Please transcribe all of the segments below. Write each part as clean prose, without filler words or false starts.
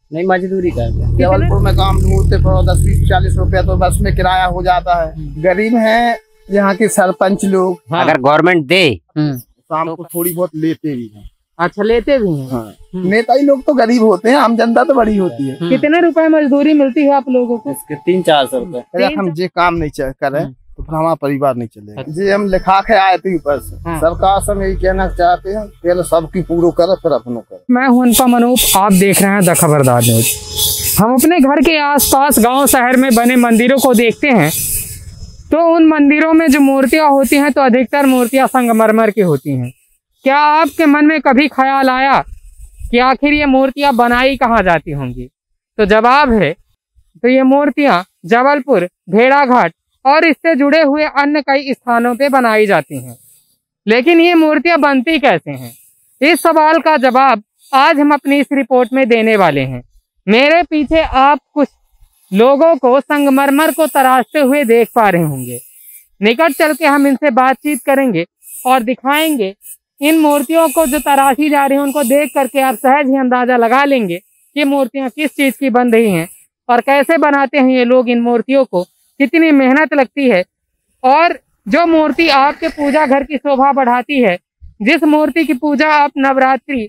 नहीं, मजदूरी करते हैं। जबलपुर में काम ढूंढते 10-20-40 रुपया तो बस में किराया हो जाता है। गरीब हैं यहाँ के सरपंच लोग। हाँ। अगर गवर्नमेंट दे शाम को थोड़ी बहुत लेते भी हैं। अच्छा, लेते भी हैं। हाँ। नेता ही लोग तो गरीब होते हैं, आम जनता तो बड़ी होती है। कितने रुपए मजदूरी मिलती है आप लोगों को? इसके 300-400 रुपए। अगर हम जे काम नहीं करें तो फिर हमारा परिवार नहीं चलेगा। जी हम लिखा के आए थे ऊपर से। सरकार से यही कहना चाहते हैं, पहले सबकी पूरा करे फिर अपनों करे। मैं हूं अनुपम अनूप, आप देख रहे हैं द खबरदार न्यूज। हम अपने घर के आसपास गांव शहर में बने मंदिरों को देखते हैं तो उन मंदिरों में जो मूर्तियां होती हैं तो अधिकतर मूर्तियां संगमरमर की होती हैं। क्या आपके मन में कभी ख्याल आया कि आखिर ये मूर्तियां बनाई कहाँ जाती होंगी? तो जवाब है, तो ये मूर्तियां जबलपुर, भेड़ाघाट और इससे जुड़े हुए अन्य कई स्थानों पे बनाई जाती हैं। लेकिन ये मूर्तियां बनती कैसे हैं? इस सवाल का जवाब आज हम अपनी इस रिपोर्ट में देने वाले हैं। मेरे पीछे आप कुछ लोगों को संगमरमर को तराशते हुए देख पा रहे होंगे। निकट चल के हम इनसे बातचीत करेंगे और दिखाएंगे इन मूर्तियों को जो तराशी जा रही हैं। उनको देख करके आप सहज ही अंदाजा लगा लेंगे कि मूर्तियां किस चीज़ की बन रही हैं और कैसे बनाते हैं ये लोग इन मूर्तियों को, कितनी मेहनत लगती है। और जो मूर्ति आपके पूजा घर की शोभा बढ़ाती है, जिस मूर्ति की पूजा आप नवरात्रि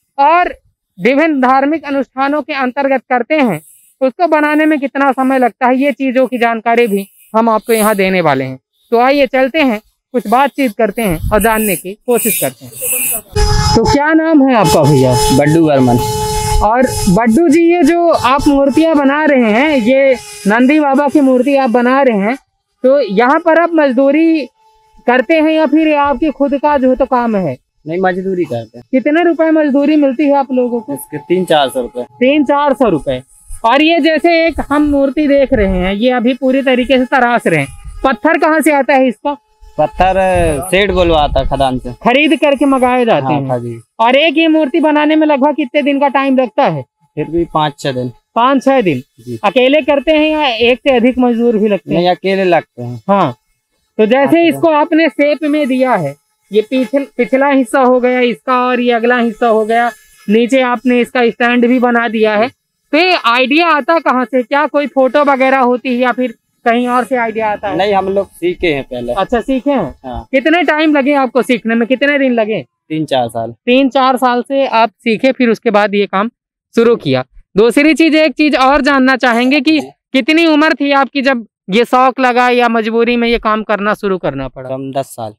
और विभिन्न धार्मिक अनुष्ठानों के अंतर्गत करते हैं, उसको बनाने में कितना समय लगता है, ये चीज़ों की जानकारी भी हम आपको यहाँ देने वाले हैं। तो आइए चलते हैं, कुछ बातचीत करते हैं और जानने की कोशिश करते हैं। तो क्या नाम है आपका भैया? बड्डू बर्मन। और बड्डू जी, ये जो आप मूर्तियां बना रहे हैं, ये नंदी बाबा की मूर्ति आप बना रहे हैं, तो यहाँ पर आप मजदूरी करते हैं या फिर आपकी खुद का जो तो काम है? नहीं, मजदूरी करते हैं। कितने रुपए मजदूरी मिलती है आप लोगों को? इसके 300-400 रुपए। 300-400 रुपए। और ये जैसे एक हम मूर्ति देख रहे हैं, ये अभी पूरी तरीके से तराश रहे हैं, पत्थर कहाँ से आता है इसका? पत्थर सेठ बुलवाता खदान से, खरीद करके मंगाए जाते हैं। और एक ये मूर्ति बनाने में लगभग कितने दिन का टाइम लगता है? फिर भी 5-6 दिन। 5-6 दिन अकेले करते हैं या एक से अधिक मजदूर भी लगते हैं? नहीं, अकेले लगते हैं। हाँ, तो जैसे इसको आपने शेप में दिया है, ये पिछला हिस्सा हो गया इसका और ये अगला हिस्सा हो गया, नीचे आपने इसका स्टैंड भी बना दिया है, तो ये आइडिया आता कहाँ से? क्या कोई फोटो वगैरह होती है या फिर कहीं और से आइडिया आता है? नहीं, हम लोग सीखे हैं पहले। अच्छा, सीखे हैं। हाँ। कितने टाइम लगे आपको सीखने में, कितने दिन लगे? 3-4 साल। 3-4 साल से आप सीखे, फिर उसके बाद ये काम शुरू किया। दूसरी चीज, एक चीज और जानना चाहेंगे कि कितनी उम्र थी आपकी जब ये शौक लगा या मजबूरी में ये काम करना शुरू करना पड़ा? हम 10 साल।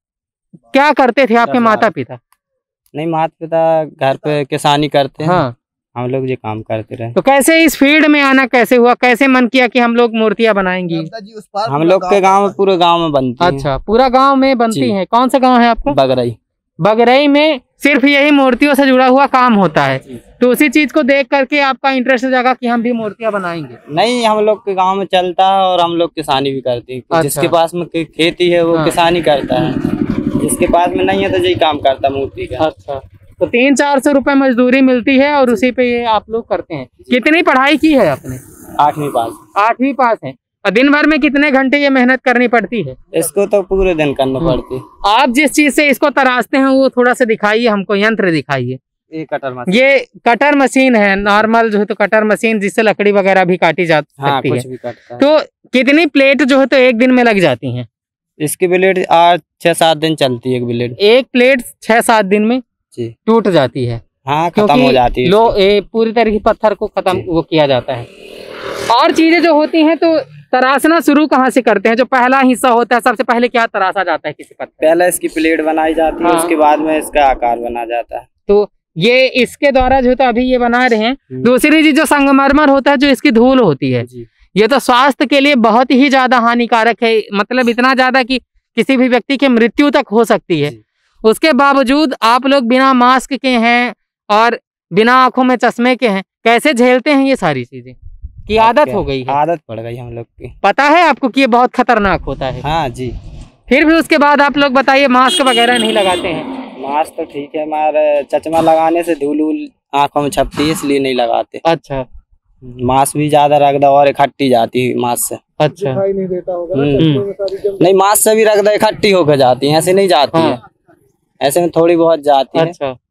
क्या करते थे आपके माता पिता? नहीं, माता पिता घर पे किसानी करते हैं। हाँ। हम लोग ये काम करते रहे। तो कैसे इस फील्ड में आना कैसे हुआ, कैसे मन किया कि हम लोग मूर्तियां बनाएंगी? हम लोग के गांव में, पूरे गांव में बनती है। अच्छा, पूरा गांव में बनती है। कौन सा गांव है आपका? बगरई। बगरई में सिर्फ यही मूर्तियों से जुड़ा हुआ काम होता है, तो उसी चीज को देख करके आपका इंटरेस्ट जागा कि हम भी मूर्तियां बनाएंगे? नहीं, हम लोग के गांव में चलता है और हम लोग किसानी भी करते हैं। अच्छा। जिसके पास में खेती है वो किसानी करता है, जिसके पास में नहीं है तो यही काम करता मूर्ति का। अच्छा, तो 300-400 रुपए मजदूरी मिलती है और उसी पे ये आप लोग करते हैं। कितनी पढ़ाई की है आपने? 8वीं पास। 8वीं पास है। और दिन भर में कितने घंटे ये मेहनत करनी पड़ती है? इसको तो पूरे दिन करना पड़ती है। आप जिस चीज से इसको तराशते हैं वो थोड़ा सा दिखाइए हमको, यंत्र दिखाइए। ये कटर मशीन। ये कटर मशीन है, नॉर्मल जो है तो कटर मशीन, जिससे लकड़ी वगैरह भी काटी जा सकती है। कुछ भी काटता है। तो कितनी प्लेट जो है तो एक दिन में लग जाती है? इसकी ब्लेड 6-7 दिन चलती है। एक ब्लेड, एक प्लेट 6-7 दिन में टूट जाती है। हाँ, खत्म हो जाती है। पूरी तरीके पत्थर को खत्म वो किया जाता है। और चीजें जो होती हैं तो तराशना शुरू कहाँ से करते हैं? जो पहला हिस्सा होता है, सबसे पहले क्या तराशा जाता है किसी पत्थर? पहले इसकी प्लेट बनाई जाती है। उसके बाद में इसका आकार बना जाता है। तो ये इसके द्वारा जो तो अभी ये बना रहे हैं। दूसरी चीज जो संगमरमर होता है, जो इसकी धूल होती है, ये तो स्वास्थ्य के लिए बहुत ही ज्यादा हानिकारक है। मतलब इतना ज्यादा कि किसी भी व्यक्ति की मृत्यु तक हो सकती है। उसके बावजूद आप लोग बिना मास्क के हैं और बिना आंखों में चश्मे के हैं, कैसे झेलते हैं ये सारी चीजें? की आदत हो गई है? आदत पड़ गई हम लोग की। पता है आपको कि ये बहुत खतरनाक होता है? हाँ जी। फिर भी उसके बाद आप लोग बताइए, मास्क वगैरह नहीं लगाते हैं? मास्क तो ठीक है, हमारे चश्मा लगाने से धूल आंखों में छपती है, इसलिए नहीं लगाते। अच्छा, मास्क भी ज्यादा रख दो और इकट्ठी जाती है मास्क से। अच्छा, नहीं देता होगा नहीं, मास्क से भी रख दो इकट्ठी होकर जाती है, ऐसे नहीं जाती है। ऐसे में थोड़ी बहुत जाती है। अच्छा,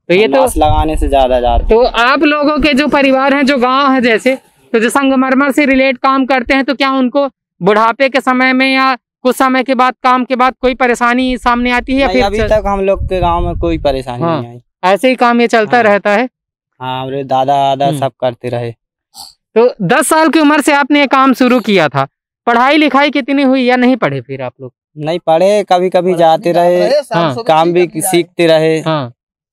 तो ये तो मास्क लगाने से ज्यादा जाते। तो आप लोगों के जो परिवार हैं, जो गांव है जैसे, तो जो संगमरमर से रिलेट काम करते हैं, तो क्या उनको बुढ़ापे के समय में या कुछ समय के बाद, काम के बाद कोई परेशानी सामने आती है या फिर अभी तक हम लोग के गांव में कोई परेशानी नहीं आई। ऐसे ही काम ये चलता रहता है? हाँ, हमारे दादा सब करते रहे। तो 10 साल की उम्र से आपने ये काम शुरू किया था। पढ़ाई लिखाई कितनी हुई या नहीं पढ़े फिर आप लोग? नहीं पढ़े, कभी कभी जाते रहे, काम भी सीखते रहे। हाँ।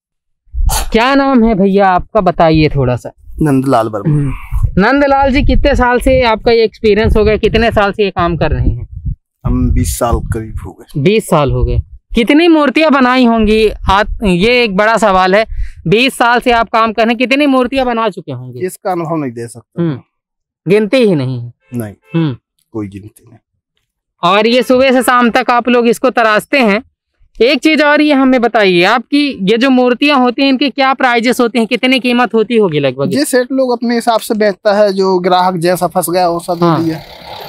क्या नाम है भैया आपका, बताइए थोड़ा सा। नंदलाल वर्मा। नंदलाल जी, कितने साल से आपका ये एक्सपीरियंस हो गया, कितने साल से ये काम कर रहे हैं? हम 20 साल करीब हो गए। 20 साल हो गए। कितनी मूर्तियां बनाई होंगी? ये एक बड़ा सवाल है। 20 साल से आप काम कर रहे हैं, कितनी मूर्तियां बना चुके होंगे? इसका अनुभव नहीं दे सकता। गिनती ही नहीं है। नहीं, कोई गिनती नहीं। और ये सुबह से शाम तक आप लोग इसको तराशते हैं। एक चीज और ये हमें बताइए, आपकी ये जो मूर्तियां होती हैं, इनकी क्या प्राइजेस होती हैं, कितनी कीमत होती होगी लगभग? ये सेठ लोग अपने हिसाब से बेचता है, जो ग्राहक जैसा फंस गया वो सब दे दिया।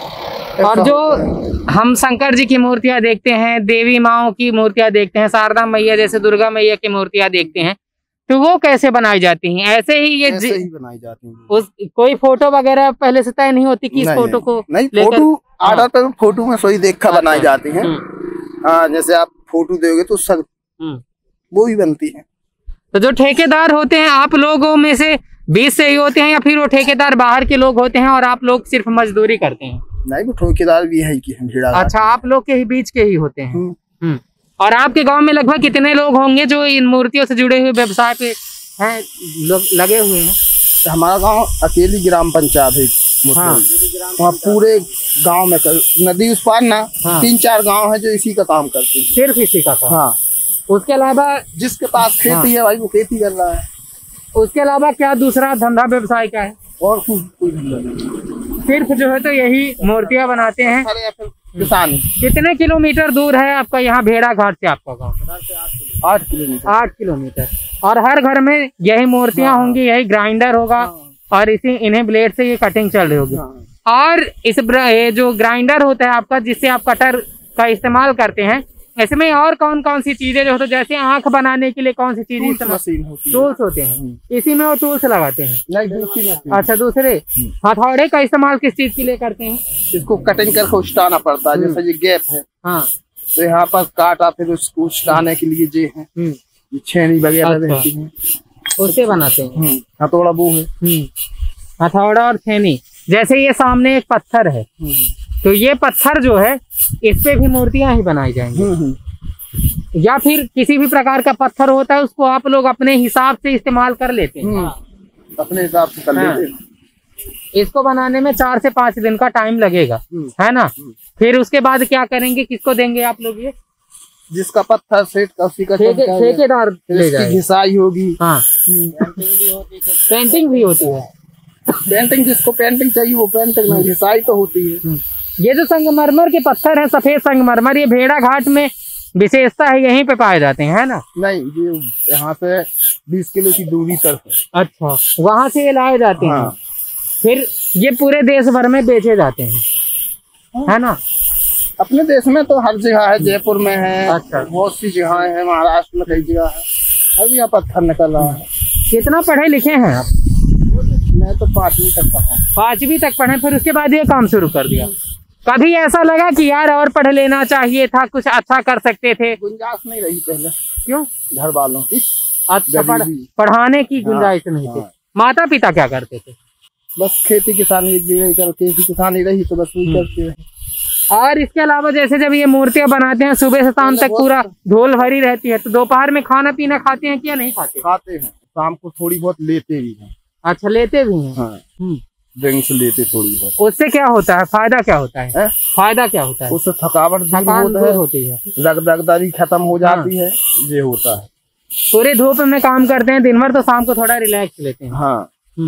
और जो हम शंकर जी की मूर्तियां देखते हैं, देवी माओ की मूर्तियां देखते हैं, शारदा मैया जैसे दुर्गा मैया की मूर्तियां देखते हैं, तो वो कैसे बनाई जाती हैं? ऐसे ही ये ऐसे ही बनाई जाती हैं। उस कोई फोटो वगैरह पहले से तय नहीं होती कि इस फोटो को नहीं, फोटो ऑर्डर पर फोटो में सोई देख कर बनाई जाती है। हाँ, जैसे आप फोटो दोगे तो सब वो ही बनती है। तो जो ठेकेदार होते हैं आप लोगों में से 20 से ही होते हैं, या फिर वो ठेकेदार बाहर के लोग होते हैं और आप लोग सिर्फ मजदूरी करते हैं? नहीं, वो ठेकेदार भी है कि अच्छा, आप लोग के ही बीच के ही होते हैं। और आपके गांव में लगभग कितने लोग होंगे जो इन मूर्तियों से जुड़े हुए व्यवसाय पे हैं, लगे हुए हैं? हमारा गांव अकेली ग्राम पंचायत है। हाँ। वहाँ पूरे गांव में नदी उस पार ना 3-4 गांव है जो इसी का काम करते हैं। सिर्फ इसी का काम? हाँ। उसके अलावा जिसके पास खेती है भाई वो खेती कर रहा है। उसके अलावा क्या दूसरा धंधा व्यवसाय क्या है? और कोई धंधा नहीं, सिर्फ जो है तो यही मूर्तियां बनाते हैं। किसान। कितने किलोमीटर दूर है आपका यहाँ भेड़ा घाट से आपका गाँव? 8 किलोमीटर। 8 किलोमीटर। और हर घर में यही मूर्तियां होंगी, यही ग्राइंडर होगा और इन्हें ब्लेड से ये कटिंग चल रही होगी। और इस ये जो ग्राइंडर होता है आपका, जिससे आप कटर का इस्तेमाल करते हैं, इसमें और कौन कौन सी चीजें जो होती है, जैसे आंख बनाने के लिए कौन सी चीजें इस्तेमाल? टूल्स होते हैं, इसी में वो टूल्स लगाते हैं? नहीं, दूसरी मशीन। अच्छा, दूसरे हथौड़े का इस्तेमाल किस चीज के लिए करते हैं? इसको कटिंग करके उछटाना पड़ता है। जैसे ये गैप है, हाँ, तो यहाँ पर काटा, फिर उसको उछटाने के लिए ये है छेनी वगैरह रहती है, उससे बनाते हैं। हथौड़ा वो है। हथौड़ा और छेनी। जैसे ये सामने एक पत्थर है, तो ये पत्थर जो है, इस पे भी मूर्तियां ही बनाई जाएंगी? या फिर किसी भी प्रकार का पत्थर होता है, उसको आप लोग अपने हिसाब से इस्तेमाल कर लेते हैं? अपने हिसाब से कर लेते हैं। इसको बनाने में 4 से 5 दिन का टाइम लगेगा, है ना? फिर उसके बाद क्या करेंगे, किसको देंगे आप लोग ये? जिसका पत्थर सेट का उसी का ठेकेदार ले जाएगा। घिसाई होगी। हाँ। पेंटिंग भी होती है। पेंटिंग जिसको पेंटिंग चाहिए वो पेंटिंग नहीं, घिसाई तो होती है। ये जो संगमरमर के पत्थर है, सफेद संगमरमर, ये भेड़ा घाट में विशेषता है, यहीं पे पाए जाते हैं, है ना? नहीं, ये यहाँ से 20 किलो की दूरी पर है। अच्छा, वहाँ से ये लाए जाते हैं। फिर ये पूरे देश भर में बेचे जाते हैं, है ना? अपने देश में तो हर जगह है, जयपुर में है। अच्छा। बहुत सी जगह है, महाराष्ट्र में कई जगह है, हर जगह पत्थर निकल रहा है। कितना पढ़े लिखे हैं आप? मैं तो 5वीं तक पढ़ा। 5वीं तक पढ़े, फिर उसके बाद ये काम शुरू कर दिया? कभी ऐसा लगा कि यार और पढ़ लेना चाहिए था, कुछ अच्छा कर सकते थे? गुंजाइश नहीं रही पहले। क्यों? घर वालों की। अच्छा, पढ़ाने की गुंजाइश नहीं थी। माता पिता क्या करते थे? बस खेती किसानी, एक जगह करते, खेती किसानी रही तो बस वही करते रहे। और इसके अलावा जैसे जब ये मूर्तियां बनाते हैं, सुबह से शाम तक पूरा धूल भरी रहती है, तो दोपहर में खाना पीना खाते हैं क्या नहीं खाते? खाते हैं, शाम को थोड़ी बहुत लेते भी हैं। अच्छा, लेते भी हैं। हाँ। ड्रिंक्स लेते थोड़ी बहुत। उससे क्या होता है, फायदा क्या होता है? फायदा क्या होता है? उससे थकावट दूर होती है, रगदगी खत्म हो जाती है, ये होता है। पूरे धूप में काम करते हैं दिन भर, तो शाम को थोड़ा रिलैक्स लेते हैं। हाँ।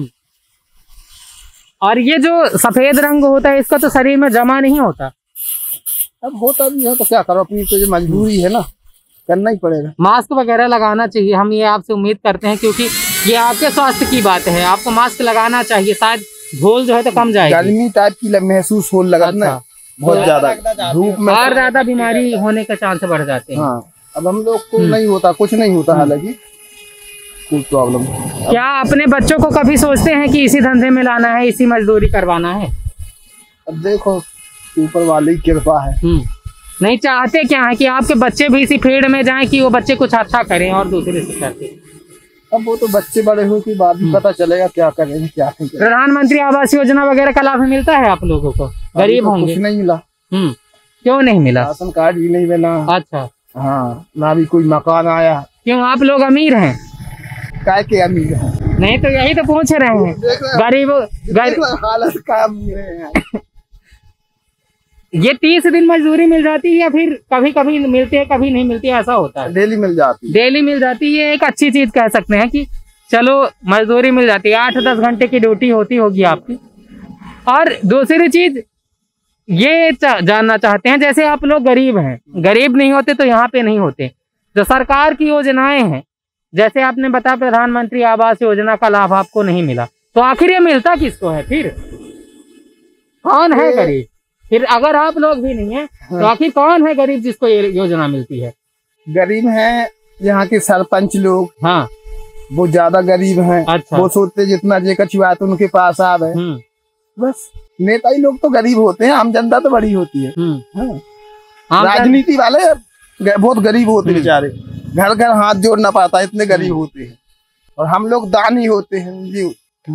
और ये जो सफेद रंग होता है, इसका तो शरीर में जमा नहीं होता? अब होता भी है तो क्या करो, अपनी तो ये मजबूरी है ना, करना ही पड़ेगा। मास्क वगैरह लगाना चाहिए, हम ये आपसे उम्मीद करते हैं, क्योंकि ये आपके स्वास्थ्य की बात है, आपको मास्क लगाना चाहिए, शायद धूल जो है तो कम जाएगी। गर्मी टाइप की महसूस हो लगा ना, बहुत ज्यादा धूप में और ज्यादा बीमारी होने के चांस बढ़ जाते हैं। हाँ, अब हम लोग को नहीं होता, कुछ नहीं होता हालांकि। कोई प्रॉब्लम। क्या अपने बच्चों को कभी सोचते हैं कि इसी धंधे में लाना है, इसी मजदूरी करवाना है? अब देखो ऊपर वाले की कृपा है। नहीं चाहते क्या है कि आपके बच्चे भी इसी फील्ड में जाएं कि वो बच्चे कुछ अच्छा करें और दूसरे से करते? अब वो तो बच्चे बड़े हो के बाद ही पता चलेगा क्या करेंगे क्या नहीं करेंगे। प्रधानमंत्री आवास योजना वगैरह का लाभ मिलता है आप लोगों को? गरीब तो होंगे। कुछ नहीं मिला। क्यों नहीं मिला? राशन कार्ड भी नहीं बना। अच्छा। हाँ, ना भी कोई मकान आया। क्यों आप लोग अमीर हैं? काय के अमीर हैं? नहीं तो यही तो पूछ रहे हैं। गरीब हालत काम है। ये 30 दिन मजदूरी मिल जाती है या फिर कभी कभी मिलती है कभी नहीं मिलती है, ऐसा होता है? डेली मिल जाती है। डेली मिल जाती है। एक अच्छी चीज कह सकते हैं कि चलो मजदूरी मिल जाती है। 8-10 घंटे की ड्यूटी होती होगी आपकी। और दूसरी चीज ये जानना चाहते हैं, जैसे आप लोग गरीब हैं, गरीब नहीं होते तो यहाँ पे नहीं होते। जो सरकार की योजनाएं हैं, जैसे आपने बताया प्रधानमंत्री आवास योजना का लाभ आपको नहीं मिला, तो आखिर ये मिलता किसको है? फिर कौन है गरीब? फिर अगर आप लोग भी नहीं है तो आखिर कौन है गरीब जिसको ये योजना मिलती है? गरीब हैं यहाँ के सरपंच लोग। हाँ, वो ज्यादा गरीब हैं। अच्छा। वो सोचते जितना जे कछुआ तो उनके पास आवे। बस नेता ही लोग तो गरीब होते हैं, आम जनता तो बड़ी होती है। राजनीति वाले बहुत गरीब होते हैं बेचारे, घर घर हाथ जोड़ना पड़ता है, इतने गरीब होते हैं। और हम लोग दानी होते हैं जी।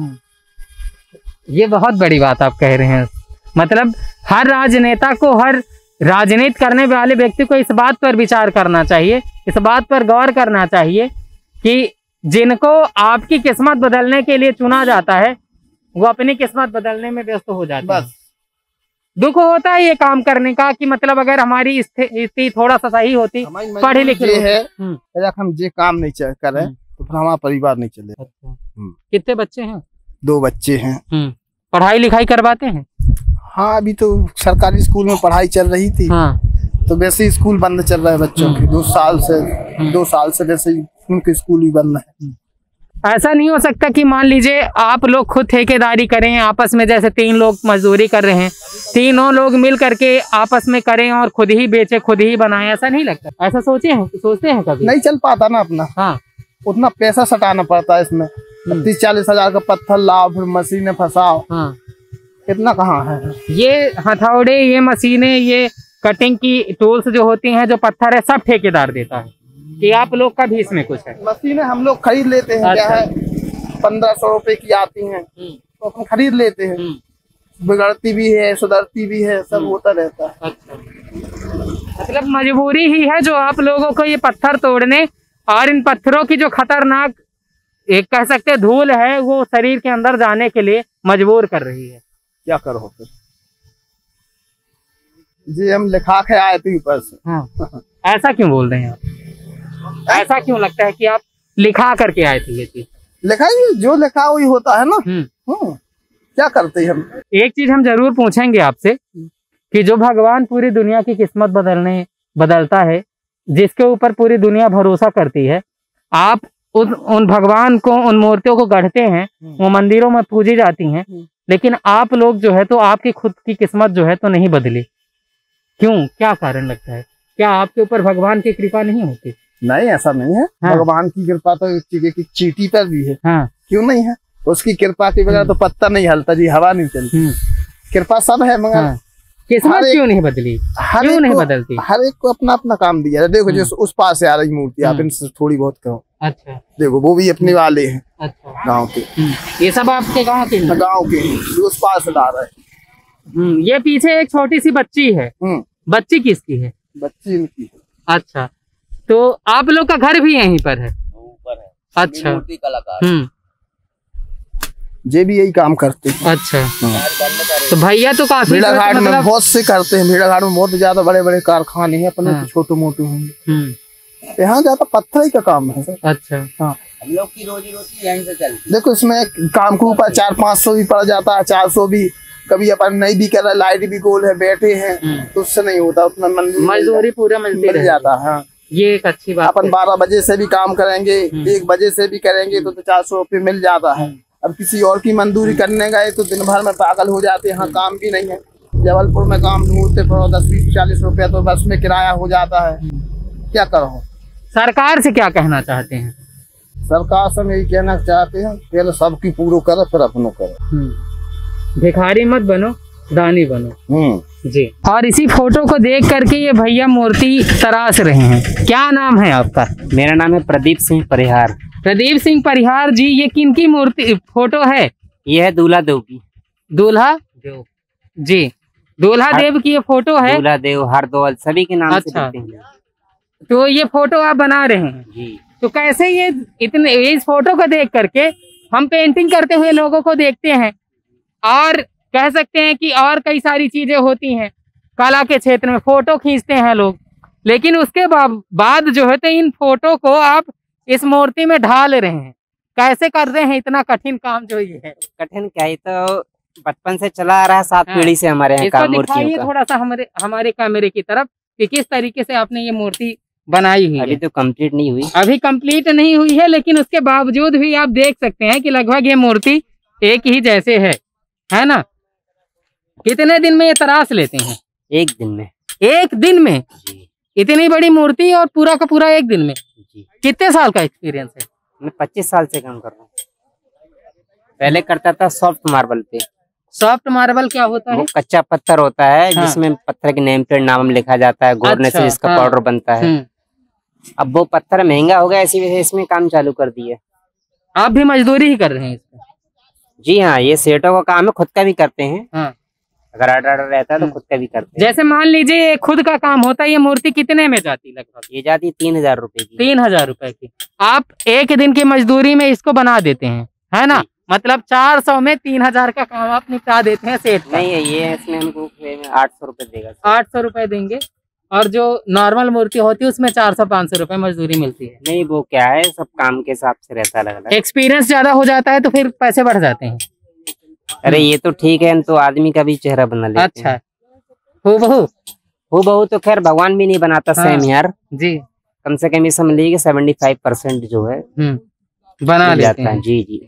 ये बहुत बड़ी बात आप कह रहे हैं। मतलब हर राजनेता को, हर राजनीति करने वाले व्यक्ति को इस बात पर विचार करना चाहिए, इस बात पर गौर करना चाहिए कि जिनको आपकी किस्मत बदलने के लिए चुना जाता है वो अपनी किस्मत बदलने में व्यस्त हो जाते हैं। दुख होता है ये काम करने का कि मतलब अगर हमारी स्थिति थोड़ा सा सही होती, पढ़े लिखे है, हम जे काम नहीं करें तो फिर हमारा परिवार नहीं चले। अच्छा। कितने बच्चे हैं? 2 बच्चे हैं। पढ़ाई लिखाई करवाते हैं? हाँ, अभी तो सरकारी स्कूल में पढ़ाई चल रही थी। तो वैसे ही स्कूल बंद चल रहा है बच्चों के 2 साल से वैसे ही उनके स्कूल भी बंद है। ऐसा नहीं हो सकता कि मान लीजिए आप लोग खुद ठेकेदारी करें आपस में, जैसे 3 लोग मजदूरी कर रहे हैं, तीनों लोग मिल करके आपस में करें और खुद ही बेचे खुद ही बनाएं? ऐसा नहीं लगता? ऐसा सोचते हैं कभी? नहीं चल पाता ना अपना। हाँ, उतना पैसा सटाना पड़ता है इसमें। 30-40 हजार का पत्थर लाओ, फिर मशीनें फंसाओ। हाँ। इतना कहाँ है? ये हथौड़े, ये मशीनें, ये कटिंग की टूल्स जो होती हैं, जो पत्थर है, सब ठेकेदार देता है कि आप लोग का भी इसमें कुछ है? मशीनें हम लोग खरीद लेते हैं। क्या है, 1500 रुपए की आती हैं तो हम खरीद लेते हैं। बिगड़ती भी है, सुधरती भी है, सब होता रहता है। अच्छा। मतलब मजबूरी ही है जो आप लोगों को ये पत्थर तोड़ने और इन पत्थरों की जो खतरनाक एक कह सकते हैं धूल है वो शरीर के अंदर जाने के लिए मजबूर कर रही है। क्या करो फिर जी, हम लिखा के आए थे ऊपर से। हाँ। ऐसा क्यों बोल रहे हैं आप? ऐसा क्यों लगता है कि आप लिखा करके आए थे? ये चीज लिखा ही, जो लिखा वही होता है ना। क्या करते हैं हम? एक चीज हम जरूर पूछेंगे आपसे कि जो भगवान पूरी दुनिया की किस्मत बदलता है, जिसके ऊपर पूरी दुनिया भरोसा करती है, आप उन भगवान को, उन मूर्तियों को गढ़ते हैं, वो मंदिरों में पूजी जाती हैं, लेकिन आप लोग जो है तो आपकी खुद की किस्मत जो है तो नहीं बदली। क्यों? क्या कारण लगता है? क्या आपके ऊपर भगवान की कृपा नहीं होती? नहीं, ऐसा नहीं है। हाँ। भगवान की कृपा तो चीटी पर भी है। हाँ। क्यों नहीं है? उसकी कृपा के बगैर तो पत्ता नहीं हलता जी, हवा नहीं चलती। कृपा सब है मगर हाँ। किस्मत क्यों नहीं बदली? क्यों नहीं बदलती? हर एक को अपना अपना काम दिया है। देखो जो उस पास से आ रही मूर्ति, आप इनसे थोड़ी बहुत कहो। अच्छा। देखो वो भी अपने वाले हैं। अच्छा। गाँव के। ये सब आपके गाँव के? गाँव के जो उस पास से ला रहे हैं। ये पीछे एक छोटी सी बच्ची है। बच्ची किसकी है? बच्ची इनकी है। अच्छा, तो आप लोग का घर भी यहीं पर है? ऊपर है। अच्छा। मूर्ति कलाकार। जे भी यही काम करते हैं। अच्छा। तो भैया तो काफी भेड़ाघाट में बहुत से करते हैं। भेड़ाघाट में बहुत ज्यादा बड़े बड़े कारखाने हैं, अपने छोटे मोटे होंगे। यहाँ ज्यादा पत्थर ही का काम है सर। अच्छा। हाँ, हम लोग की रोजी रोटी यहीं से चलती है। देखो इसमें काम के ऊपर 400-500 भी पड़ जाता है, 400 भी। कभी अपन नहीं भी कर रहा, लाइट भी गोल है, बैठे हैं तो उससे नहीं होता, उतना मजदूरी पूरा मिल जाता है। हाँ, ये एक अच्छी बात। अपन 12 बजे से भी काम करेंगे, 1 बजे से भी करेंगे तो 400 रुपये मिल जाता है। अब किसी और की मजदूरी करने गए तो दिन भर में पागल हो जाते हैं। यहाँ काम भी नहीं है। जबलपुर में काम ढूंढते पड़ो 10-20-40 रुपया तो बस में किराया हो जाता है। क्या करो? सरकार से क्या कहना चाहते हैं? सरकार से हम यही कहना चाहते हैं, पहले सबकी पूरो करे फिर अपनों करे। भिखारी मत बनो, दानी बनो। जी। और इसी फोटो को देख करके ये भैया मूर्ति तराश रहे हैं। क्या नाम है आपका? मेरा नाम है प्रदीप सिंह परिहार। प्रदीप सिंह परिहार जी, ये किनकी मूर्ति फोटो है? ये है दूल्हा देव की। दूल्हा देव जी, दूल्हा देव की ये फोटो है। दूल्हा देव, हरदौल, सभी के नाम से अच्छा। देते हैं। तो ये फोटो आप बना रहे हैं जी। तो कैसे ये इतने, इस फोटो को देख करके हम पेंटिंग करते हुए लोगों को देखते हैं और कह सकते हैं कि और कई सारी चीजें होती हैं कला के क्षेत्र में, फोटो खींचते हैं लोग, लेकिन उसके बाद जो है तो इन फोटो को आप इस मूर्ति में ढाल रहे हैं। कैसे कर रहे हैं इतना कठिन काम जो ये है? कठिन क्या है, तो बचपन से चला आ रहा है, 7 पीढ़ी से हमारे यहाँ काम मूर्तियों का। थोड़ा सा हमारे कैमरे की तरफ कि किस तरीके से आपने ये मूर्ति बनाई हुई है। अभी तो कंप्लीट नहीं हुई। अभी कंप्लीट नहीं हुई है, लेकिन उसके बावजूद भी आप देख सकते हैं कि लगभग ये मूर्ति एक ही जैसे है ना? कितने दिन में ये तराश लेते हैं? 1 दिन में। 1 दिन में? जी। इतनी बड़ी मूर्ति और पूरा का पूरा 1 दिन में? जी। कितने साल का एक्सपीरियंस है? मैं 25 साल से काम कर रहा हूँ। पहले करता था सॉफ्ट मार्बल पे। सॉफ्ट मार्बल क्या होता है? वो कच्चा पत्थर होता है। हाँ। जिसमें पत्थर के नेम प्लेट नाम लिखा जाता है, घोरने अच्छा, से जिसका हाँ। पाउडर बनता है। अब वो पत्थर महंगा हो गया, इसी वजह से इसमें काम चालू कर दिया। आप भी मजदूरी ही कर रहे हैं इसमें? जी हाँ, ये सेठों का काम है, खुद का भी करते हैं। हाँ। अगर ऑर्डर रहता है तो खुद का भी करते हैं। जैसे मान लीजिए खुद का काम होता है, ये मूर्ति कितने में जाती लगभग? ये जाती 3000 रुपए की। 3000 रुपए की। आप 1 दिन की मजदूरी में इसको बना देते हैं, है ना? मतलब 400 में 3000 का काम आप निपटा देते हैं सेठ का। नहीं है, ये इसमें हमको 800 रुपए देगा। 800 रुपए देंगे, और जो नॉर्मल मूर्ति होती है उसमें 400-500 रुपए मजदूरी मिलती है। नहीं, वो क्या है, सब काम के हिसाब से रहता है, अलग-अलग। एक्सपीरियंस ज्यादा हो जाता है तो फिर पैसे बढ़ जाते हैं। अरे ये तो ठीक है, तो आदमी का भी चेहरा बना लेते हैं। अच्छा, हूबहू तो खैर भगवान भी नहीं बनाता। हाँ। सेम यार जी। कम से कम ये समझ लीजिए 75% जो है बना लेते हैं। जी जी।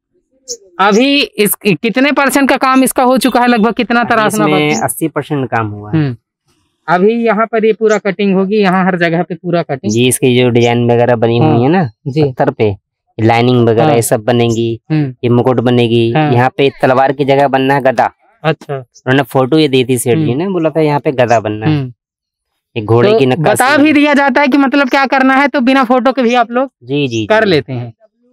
अभी इस कितने % का काम इसका हो चुका है? लगभग कितना तराशना बाकी है? 80% काम हुआ है। अभी यहाँ पर ये पूरा कटिंग होगी, यहाँ हर जगह पे पूरा कटिंग जी। इसकी जो डिजाइन वगैरह बनी हुई है ना पत्थर पे, लाइनिंग वगैरह ये सब बनेगी। ये मुकुट बनेगी। यहाँ पे तलवार की जगह बनना है गदा। अच्छा। उन्होंने फोटो ये दी थी सेठ जी ने, बोला था यहाँ पे गदा बनना है। एक घोड़े तो की नक्काशी बता भी दिया जाता है कि मतलब क्या करना है, तो बिना फोटो के भी आप लोग जी जी कर लेते हैं।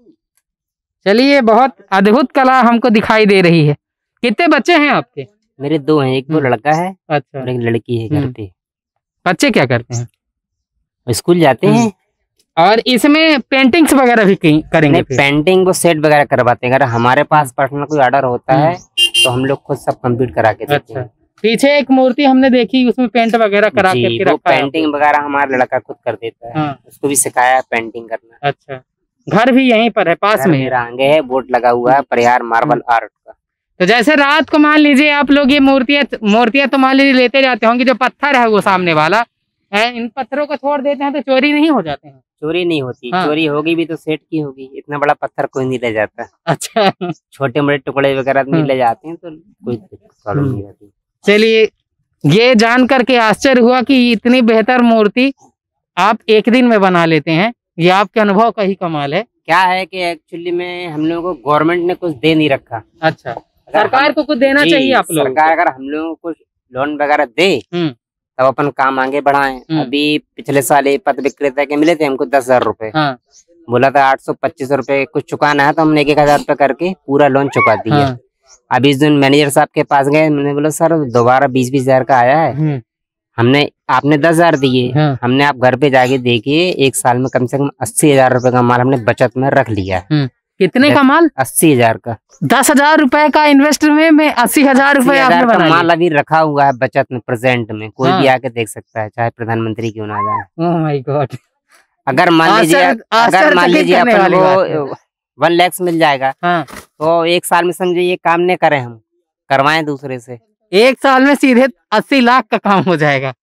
चलिए, बहुत अद्भुत कला हमको दिखाई दे रही है। कितने बच्चे हैं आपके? मेरे 2 हैं, एक वो लड़का है अच्छा, और एक लड़की है घर पे। बच्चे क्या करते हैं? स्कूल जाते हैं। और इसमें पेंटिंग्स वगैरह भी करेंगे? पेंटिंग वो सेट वगैरह करवाते हैं। अगर हमारे पास पर्सनल कोई ऑर्डर होता है तो हम लोग खुद सब कंप्लीट करा के देते हैं। पीछे एक मूर्ति हमने देखी, उसमें पेंट वगैरह करा के रखा है। पेंटिंग वगैरह हमारा लड़का खुद कर देता है। उसको भी सिखाया है पेंटिंग करना। अच्छा। घर भी यहीं पर है, पास में? मेरा आगे है, बोर्ड लगा हुआ है परिहार मार्बल आर्ट का। तो जैसे रात को मान लीजिए आप लोग ये मूर्तियां तो मान लीजिए लेते जाते होंगे, जो पत्थर है वो सामने वाला है, इन पत्थरों को छोड़ देते हैं तो चोरी नहीं हो जाते हैं? चोरी नहीं होती। चोरी होगी भी तो सेठ की होगी। इतना बड़ा पत्थर कोई नहीं ले जाता। अच्छा। छोटे मोटे टुकड़े वगैरह नहीं ले जाते हैं तो कोई प्रॉब्लम नहीं होती। चलिए, ये जान करके आश्चर्य हुआ कि इतनी बेहतर मूर्ति आप 1 दिन में बना लेते हैं। ये आपके अनुभव का ही कमाल है। क्या है कि एक्चुअली में हम लोगों को गवर्नमेंट ने कुछ दे नहीं रखा। अच्छा, सरकार को कुछ देना चाहिए आप लोग। सरकार अगर हम लोगों को कुछ लोन वगैरह दे तब अपन काम आगे बढ़ाएं। अभी पिछले साल पथ विक्रेता के मिले थे हमको 10,000 रुपए। बोला था 800-2500 रुपए कुछ चुकाना है, तो हमने 1,000 रुपए करके पूरा लोन चुका दिया। अभी इस दिन मैनेजर साहब के पास गए, मैंने बोला सर दोबारा 20,000 का आया है। आपने 10,000 दिए। हमने आप घर पे जाके देखिए, 1 साल में कम से कम 80,000 रुपए का माल हमने बचत में रख लिया। कितने का माल? 80,000 का। 10,000 रुपए का इन्वेस्ट में 80,000 रुपए आपने बना लिया। माल अभी रखा हुआ है बचत में प्रेजेंट में। कोई भी आके देख सकता है, चाहे प्रधानमंत्री क्यों ना जाए। Oh my god. अगर मान लीजिए अपन को 1 लाख मिल जाएगा तो 1 साल में समझे ये काम नहीं करे, हम करवाएं दूसरे से। 1 साल में सीधे 80 लाख का काम हो जाएगा।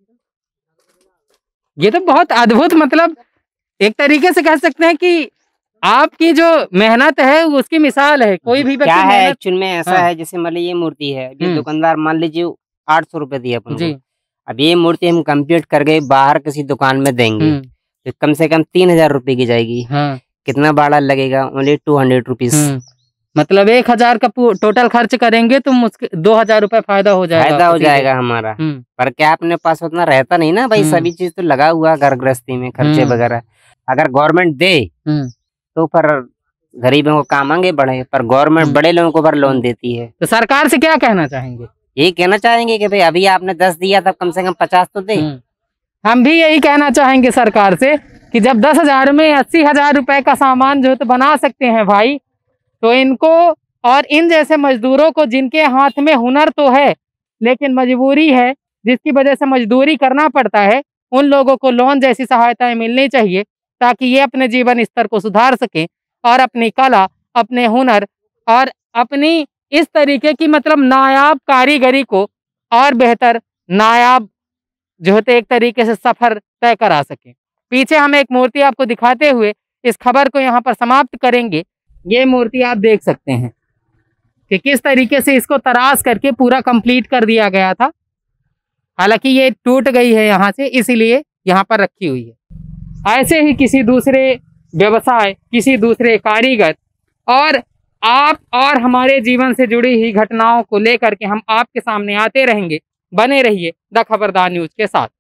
ये तो बहुत अद्भुत, मतलब एक तरीके से कह सकते हैं कि आपकी जो मेहनत है उसकी मिसाल है। कोई भी क्या है एक्चुअल में ऐसा है, जैसे मान लीजिए ये मूर्ति है, ये दुकानदार मान लीजिए 800 रुपए दिए अपन को। अब ये मूर्ति हम कंप्लीट करके बाहर किसी दुकान में देंगे तो कम से कम 3,000 रुपए की जाएगी। कितना भाड़ा लगेगा? Only 200 rupees. मतलब 1000 का टोटल खर्च करेंगे तो 2000 रुपए फायदा हो जाएगा हमारा। पर क्या अपने पास उतना रहता नहीं ना भाई, सभी चीज तो लगा हुआ घर गृहस्थी में, खर्चे वगैरह। अगर गवर्नमेंट दे तो पर गरीबों को काम आगे बढ़े, पर गवर्नमेंट बड़े लोगों को पर लोन देती है। तो सरकार से क्या कहना चाहेंगे? यही कहना चाहेंगे कि भाई अभी आपने 10 दिया था, कम से कम 50 तो दे। हम भी यही कहना चाहेंगे सरकार से कि जब 10,000 में 80,000 रुपए का सामान जो तो बना सकते हैं भाई, तो इनको और इन जैसे मजदूरों को जिनके हाथ में हुनर तो है लेकिन मजबूरी है, जिसकी वजह से मजदूरी करना पड़ता है, उन लोगों को लोन जैसी सहायताएं मिलनी चाहिए ताकि ये अपने जीवन स्तर को सुधार सकें और अपनी कला, अपने हुनर और अपनी इस तरीके की मतलब नायाब कारीगरी को और बेहतर नायाब जो होते एक तरीके से सफर तय करा सकें। पीछे हम एक मूर्ति आपको दिखाते हुए इस खबर को यहाँ पर समाप्त करेंगे। ये मूर्ति आप देख सकते हैं कि किस तरीके से इसको तराश करके पूरा कंप्लीट कर दिया गया था। हालांकि ये टूट गई है यहाँ से, इसीलिए यहाँ पर रखी हुई है। ऐसे ही किसी दूसरे व्यवसाय, किसी दूसरे कारीगर और आप और हमारे जीवन से जुड़ी हुई घटनाओं को लेकर के हम आपके सामने आते रहेंगे। बने रहिए द खबरदार न्यूज के साथ।